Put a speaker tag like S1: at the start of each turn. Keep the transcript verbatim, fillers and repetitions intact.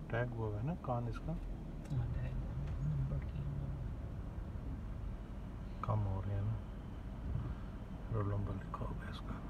S1: Tag हुआ है ना कान इसका कम हो रहे हैं ना, रोल नंबर लिखा होगा इसका।